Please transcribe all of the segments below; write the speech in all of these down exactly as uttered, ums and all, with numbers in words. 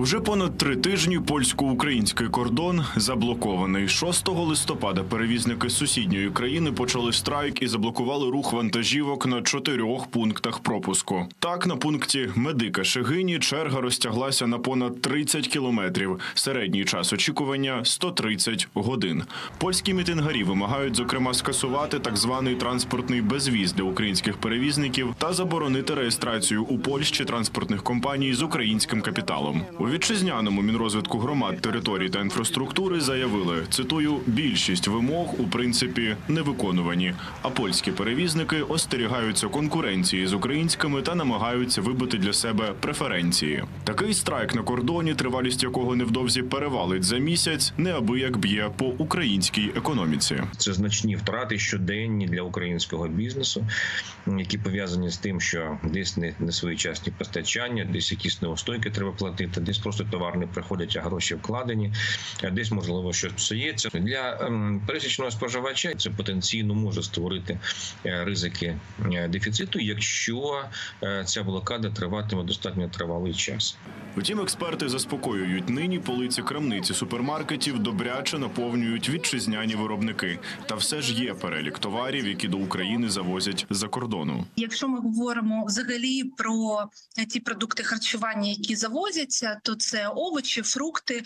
Уже понад три тижні польсько-український кордон заблокований. шостого листопада перевізники з сусідньої країни почали страйк і заблокували рух вантажівок на чотирьох пунктах пропуску. Так, на пункті Медика-Шегині черга розтяглася на понад тридцять кілометрів. Середній час очікування – сто тридцять годин. Польські мітингарі вимагають, зокрема, скасувати так званий транспортний безвіз для українських перевізників та заборонити реєстрацію у Польщі транспортних компаній з українським капіталом. У вітчизняному Мінрозвитку громад, територій та інфраструктури заявили, цитую, «більшість вимог, у принципі, не виконувані, а польські перевізники остерігаються конкуренції з українськими та намагаються вибити для себе преференції». Такий страйк на кордоні, тривалість якого невдовзі перевалить за місяць, неабияк б'є по українській економіці. Це значні втрати щоденні для українського бізнесу, які пов'язані з тим, що десь не, не своєчасні постачання, десь якісь неустойки треба платити, десь просто товар не приходять, а гроші вкладені, а десь, можливо, щось псується. Для ем, пересічного споживача це потенційно може створити е, ризики е, дефіциту, якщо е, ця блокада триватиме достатньо тривалий час. Втім, експерти заспокоюють, нині полиці крамниці супермаркетів добряче наповнюють вітчизняні виробники. Та все ж є перелік товарів, які до України завозять з-за кордону. Якщо ми говоримо взагалі про ті продукти харчування, які завозяться, то це овочі, фрукти,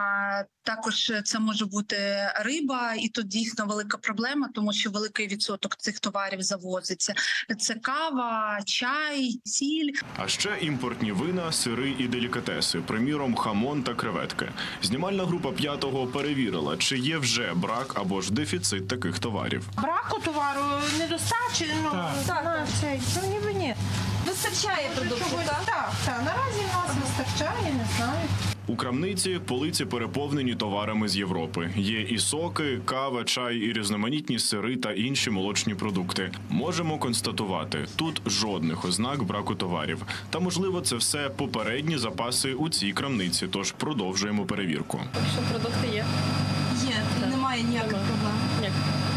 а також це може бути риба, і тут дійсно велика проблема, тому що великий відсоток цих товарів завозиться. Це кава, чай, сіль. А ще імпортні вина, сири і делікатеси, приміром, хамон та креветки. Знімальна група «П'ятого» перевірила, чи є вже брак або ж дефіцит таких товарів. Браку товару, недостачі, ну, так, на цей, ну, ніби ні. Вистачає продуктів, так? Так, так, наразі в нас вистачає, не знаю. У крамниці полиці переповнені товарами з Європи. Є і соки, кава, чай, і різноманітні сири та інші молочні продукти. Можемо констатувати, тут жодних ознак браку товарів. Та, можливо, це все попередні запаси у цій крамниці, тож продовжуємо перевірку. Що продукти є? Є, Так. немає ніяких Немає. проблем. Як?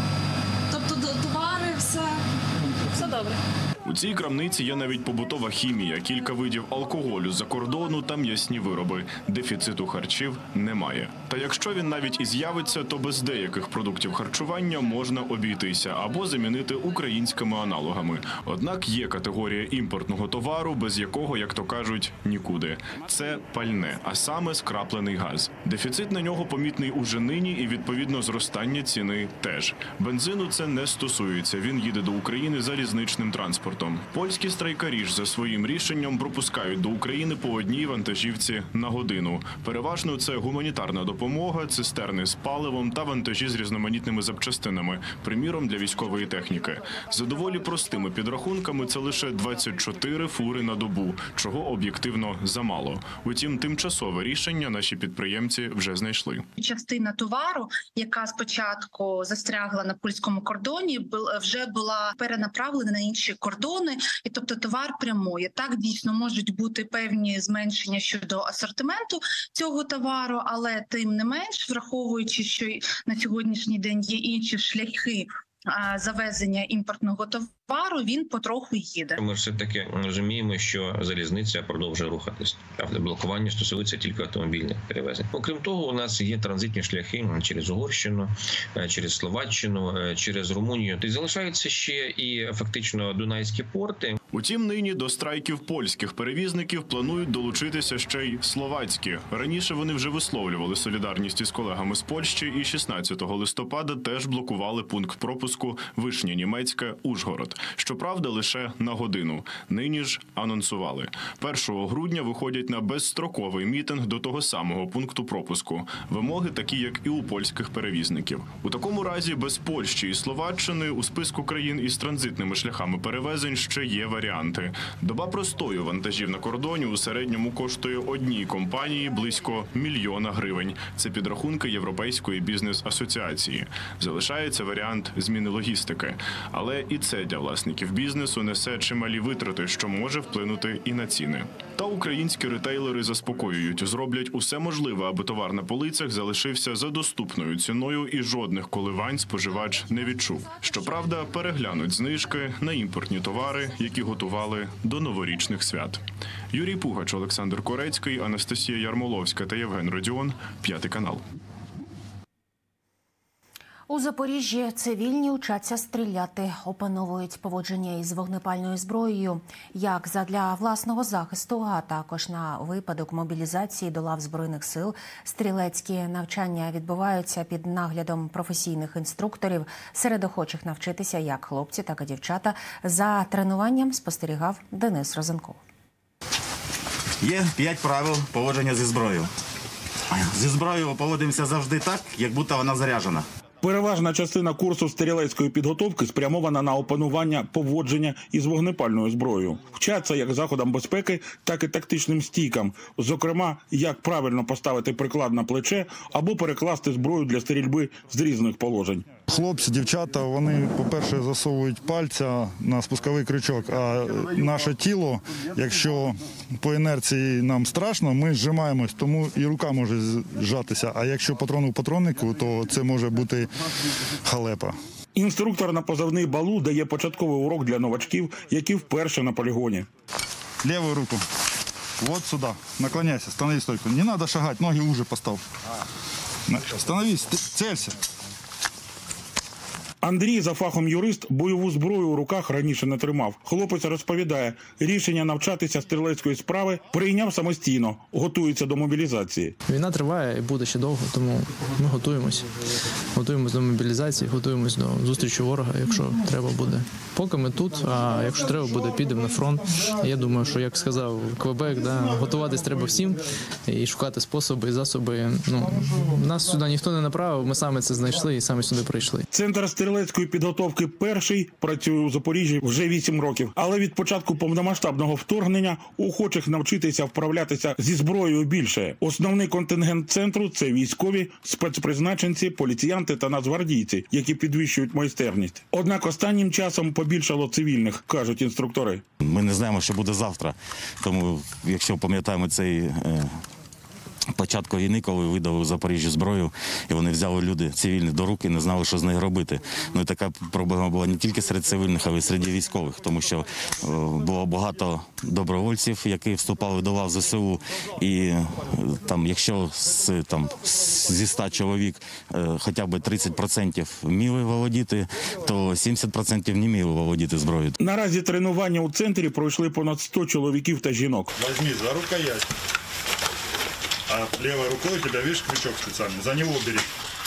Тобто до- товари, все. Все добре. У цій крамниці є навіть побутова хімія, кілька видів алкоголю з-за кордону та м'ясні вироби. Дефіциту харчів немає. Та якщо він навіть і з'явиться, то без деяких продуктів харчування можна обійтися або замінити українськими аналогами. Однак є категорія імпортного товару, без якого, як то кажуть, нікуди. Це пальне, а саме скраплений газ. Дефіцит на нього помітний уже нині і, відповідно, зростання ціни теж. Бензину це не стосується, він їде до України залізничним транспортом. Польські страйкарі ж за своїм рішенням пропускають до України по одній вантажівці на годину. Переважно це гуманітарна допомога, цистерни з паливом та вантажі з різноманітними запчастинами, приміром для військової техніки. За доволі простими підрахунками це лише двадцять чотири фури на добу, чого об'єктивно замало. Утім, тимчасове рішення наші підприємці вже знайшли. Частина товару, яка спочатку застрягла на польському кордоні, бу- вже була перенаправлена на інші кордони, і тобто товар прямує. Так, дійсно, можуть бути певні зменшення щодо асортименту цього товару, але тим не менш, враховуючи, що й на сьогоднішній день є інші шляхи а, завезення імпортного товару, він потроху їде. Ми все-таки розуміємо, що залізниця продовжує рухатись. Блокування стосується тільки автомобільних перевезень. Окрім того, у нас є транзитні шляхи через Угорщину, через Словаччину, через Румунію. Тобто залишаються ще і фактично дунайські порти. Утім, нині до страйків польських перевізників планують долучитися ще й словацькі. Раніше вони вже висловлювали солідарність із колегами з Польщі і шістнадцятого листопада теж блокували пункт пропуску Вишня-Німецька, Ужгород. Щоправда, лише на годину. Нині ж анонсували. першого грудня виходять на безстроковий мітинг до того самого пункту пропуску. Вимоги такі, як і у польських перевізників. У такому разі без Польщі і Словаччини у списку країн із транзитними шляхами перевезень ще є варіанти. Доба простою вантажів на кордоні у середньому коштує одній компанії близько мільйона гривень. Це підрахунки Європейської бізнес-асоціації. Залишається варіант зміни логістики. Але і це для власників бізнесу несе чималі витрати, що може вплинути і на ціни. Та українські ретейлери заспокоюють, зроблять усе можливе, аби товар на полицях залишився за доступною ціною і жодних коливань споживач не відчув. Щоправда, переглянуть знижки на імпортні товари, які готували до новорічних свят. Юрій Пугач, Олександр Корецький, Анастасія Ярмоловська та Євген Родіон, П'ятий канал. У Запоріжжі цивільні вчаться стріляти, опановують поводження із вогнепальною зброєю, як задля власного захисту, а також на випадок мобілізації до лав Збройних сил. Стрілецькі навчання відбуваються під наглядом професійних інструкторів. Серед охочих навчитися як хлопці, так і дівчата. За тренуванням спостерігав Денис Розенков. Є п'ять правил поводження зі зброєю. Зі зброєю поводимося завжди так, як будто вона заряджена. Переважна частина курсу стрілецької підготовки спрямована на опанування поводження із вогнепальною зброєю. Вчаться як заходам безпеки, так і тактичним стійкам. Зокрема, як правильно поставити приклад на плече або перекласти зброю для стрільби з різних положень. Хлопці, дівчата, вони, по-перше, засовують пальця на спусковий крючок, а наше тіло, якщо по інерції нам страшно, ми зжимаємось, тому і рука може зжатися. А якщо патрон у патроннику, то це може бути халепа. Інструктор на позивний «Балу» дає початковий урок для новачків, які вперше на полігоні. Левую руку. Вот сюда. Наклоняйся, становись стойку. Не надо шагать, ноги уже постав. Становись, целься. Андрій, за фахом юрист, бойову зброю у руках раніше не тримав. Хлопець розповідає, рішення навчатися стрілецької справи прийняв самостійно, готується до мобілізації. Війна триває і буде ще довго, тому ми готуємось. Готуємось до мобілізації, готуємось до зустрічі ворога, якщо треба буде. Поки ми тут, а якщо треба буде, підемо на фронт. Я думаю, що, як сказав Квебек, да, готуватись треба всім і шукати способи і засоби. Ну, нас сюди ніхто не направив, ми саме це знайшли і саме сюди прийшли. Центр стрілецької підготовки «Перший» працює у Запоріжжі вже вісім років. Але від початку повномасштабного вторгнення охочих навчитися вправлятися зі зброєю більше. Основний контингент центру – це військові, спецпризначенці, поліціянти та нацгвардійці, які підвищують майстерність. Однак останнім часом побільшало цивільних, кажуть інструктори. Ми не знаємо, що буде завтра. Тому, якщо пам'ятаємо цей е, початку війни, коли видали у Запоріжжі зброю, і вони взяли люди цивільні до рук і не знали, що з нею робити. Ну і така проблема була не тільки серед цивільних, але й серед військових, тому що е, було багато добровольців, які вступали до лав зе се у, і е, там, якщо з, там, зі ста чоловік е, хоча б тридцять відсотків вміли володіти, то сімдесят відсотків не вміли володіти зброєю. Наразі тренування у центрі пройшли понад сто чоловіків та жінок. Возьми за рукоять. А левой рукой у тебя, видишь, крючок специальный, за него бери.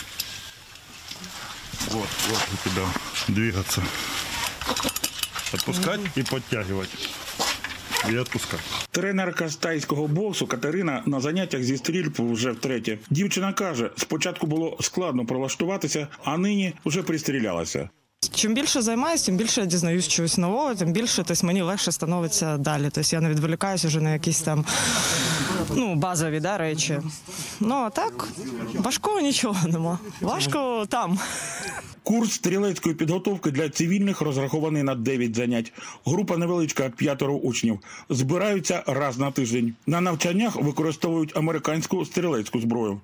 Вот, вот у тебя двигаться. Отпускать и подтягивать. І відпускати. Тренерка з тайського боксу Катерина на заняттях зі стрільб вже втретє. Дівчина каже, спочатку було складно прилаштуватися, а нині вже пристрілялася. Чим більше займаюся, тим більше дізнаюсь чогось нового, тим більше тобто, мені легше становиться далі. Тобто я не відволікаюся вже на якісь там ну, базові да, речі. Ну а так, важкого нічого нема. Важко там. Курс стрілецької підготовки для цивільних розрахований на дев'ять занять. Група невеличка, п'ятеро учнів. Збираються раз на тиждень. На навчаннях використовують американську стрілецьку зброю.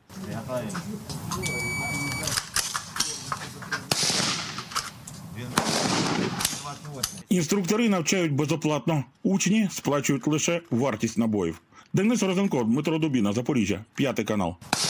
Інструктори навчають безоплатно. Учні сплачують лише вартість набоїв. Денис Розенков, Дмитро Дубіна, Запоріжжя, П'ятий канал.